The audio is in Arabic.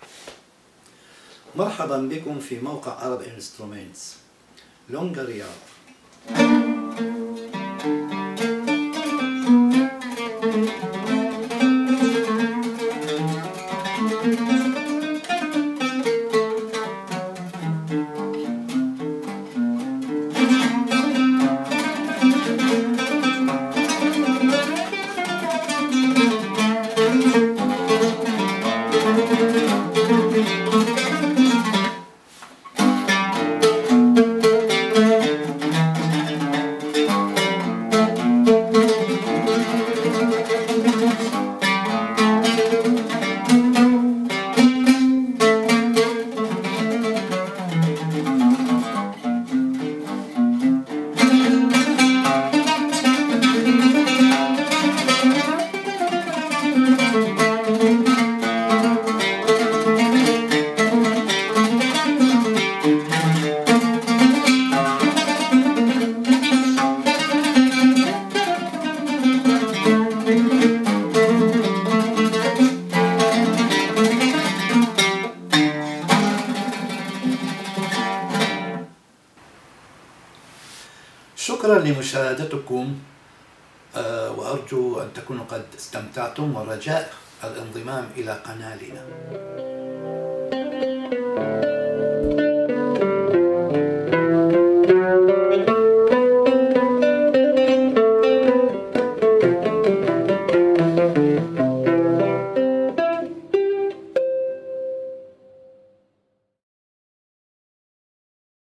مرحبا بكم في موقع Arab Instruments لونجا رياض. شكرا لمشاهدتكم، وأرجو أن تكونوا قد استمتعتم، ورجاء الانضمام إلى قناتنا.